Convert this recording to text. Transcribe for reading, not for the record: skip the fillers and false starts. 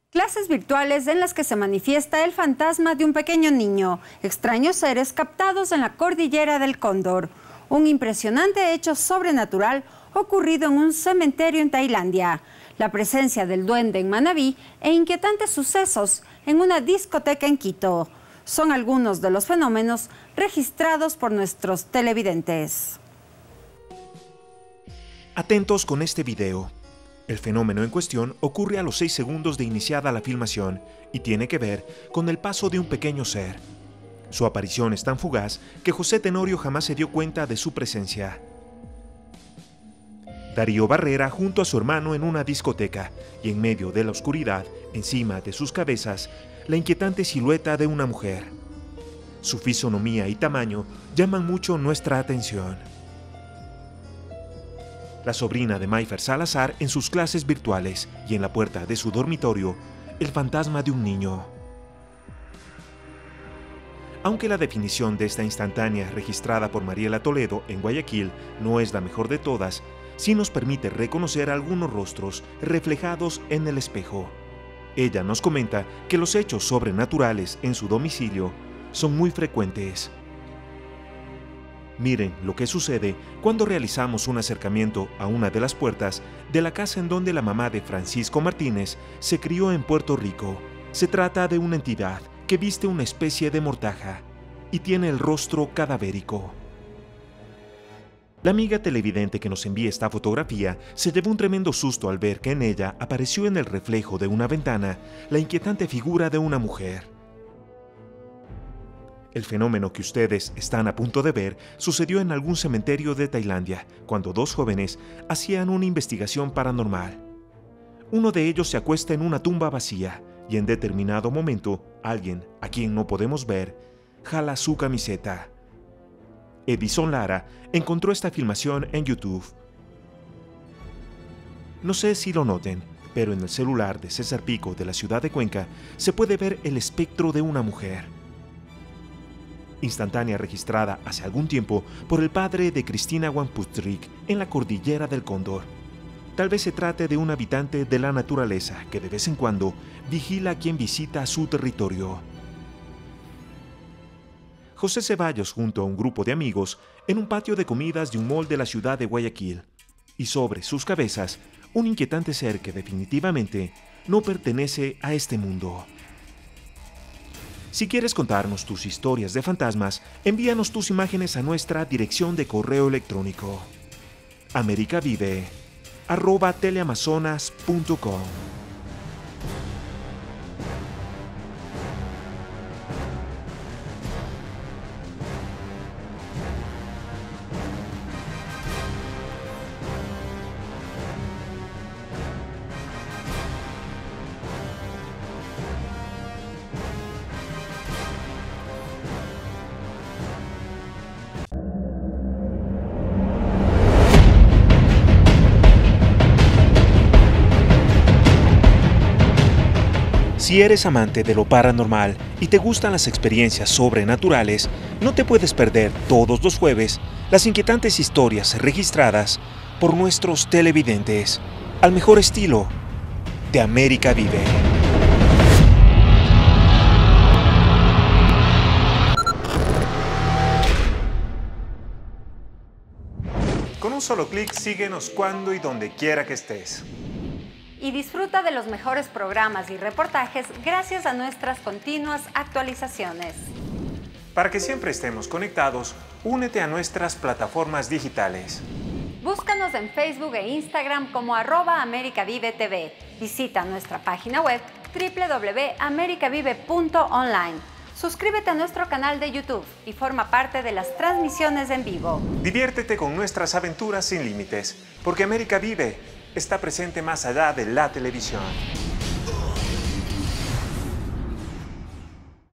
Clases virtuales en las que se manifiesta el fantasma de un pequeño niño, extraños seres captados en la cordillera del Cóndor. Un impresionante hecho sobrenatural ocurrido en un cementerio en Tailandia. La presencia del duende en Manabí e inquietantes sucesos en una discoteca en Quito. Son algunos de los fenómenos registrados por nuestros televidentes. Atentos con este video. El fenómeno en cuestión ocurre a los 6 segundos de iniciada la filmación y tiene que ver con el paso de un pequeño ser. Su aparición es tan fugaz que José Tenorio jamás se dio cuenta de su presencia. Darío Barrera junto a su hermano en una discoteca y en medio de la oscuridad, encima de sus cabezas, la inquietante silueta de una mujer. Su fisonomía y tamaño llaman mucho nuestra atención. La sobrina de Mayfer Salazar en sus clases virtuales y en la puerta de su dormitorio, el fantasma de un niño. Aunque la definición de esta instantánea registrada por Mariela Toledo en Guayaquil no es la mejor de todas, sí nos permite reconocer algunos rostros reflejados en el espejo. Ella nos comenta que los hechos sobrenaturales en su domicilio son muy frecuentes. Miren lo que sucede cuando realizamos un acercamiento a una de las puertas de la casa en donde la mamá de Francisco Martínez se crió en Puerto Rico. Se trata de una entidad que viste una especie de mortaja y tiene el rostro cadavérico. La amiga televidente que nos envía esta fotografía se llevó un tremendo susto al ver que en ella apareció en el reflejo de una ventana la inquietante figura de una mujer. El fenómeno que ustedes están a punto de ver sucedió en algún cementerio de Tailandia, cuando dos jóvenes hacían una investigación paranormal. Uno de ellos se acuesta en una tumba vacía y en determinado momento, alguien, a quien no podemos ver, jala su camiseta. Edison Lara encontró esta filmación en YouTube. No sé si lo noten, pero en el celular de César Pico de la ciudad de Cuenca se puede ver el espectro de una mujer. Instantánea registrada hace algún tiempo por el padre de Cristina Wamputric en la cordillera del Cóndor. Tal vez se trate de un habitante de la naturaleza que de vez en cuando vigila a quien visita su territorio. José Ceballos junto a un grupo de amigos en un patio de comidas de un mall de la ciudad de Guayaquil, y sobre sus cabezas un inquietante ser que definitivamente no pertenece a este mundo. Si quieres contarnos tus historias de fantasmas, envíanos tus imágenes a nuestra dirección de correo electrónico americavive@teleamazonas.com. Si eres amante de lo paranormal y te gustan las experiencias sobrenaturales, no te puedes perder todos los jueves las inquietantes historias registradas por nuestros televidentes, al mejor estilo de América Vive. Con un solo clic, síguenos cuando y donde quiera que estés. Y disfruta de los mejores programas y reportajes gracias a nuestras continuas actualizaciones. Para que siempre estemos conectados, únete a nuestras plataformas digitales. Búscanos en Facebook e Instagram como @americavivetv. Visita nuestra página web www.americavive.online. Suscríbete a nuestro canal de YouTube y forma parte de las transmisiones en vivo. Diviértete con nuestras aventuras sin límites, porque América Vive está presente más allá de la televisión.